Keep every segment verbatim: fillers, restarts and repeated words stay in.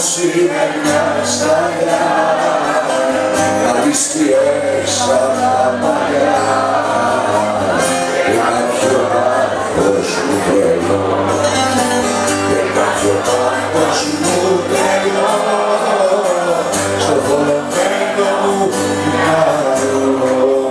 είναι μια σταγιά, να δεις τι έξω απ' τα μαλλιά. Και κάποιο πάθος μου τρελό, και κάποιο πάθος μου τρελό, στο θολωμένο μου μυαλό.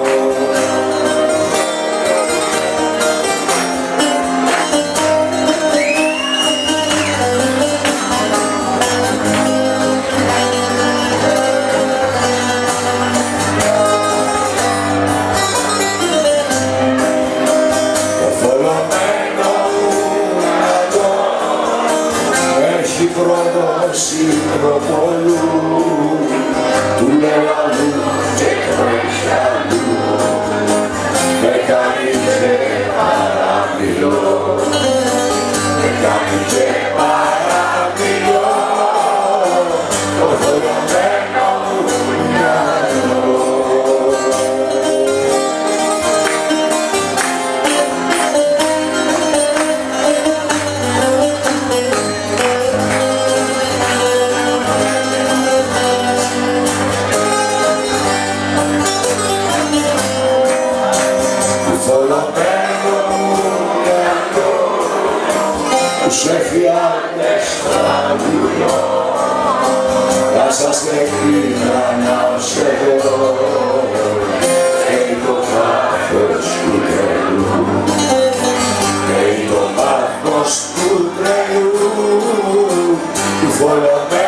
Έχει προδώσει προπολού, του λέω αλλού και τρέχει αλλού, με κάνει και παραμιλώ, με κάνει και παραμιλώ, το θολωμένο μου μυαλό. Τους εφιάλτες τραγουδώ, θα σας τεκμήνα να ως εδώ, φταίει το πάθος του τρελού, φταίει το πάθος του τρελού, του θολωμένου.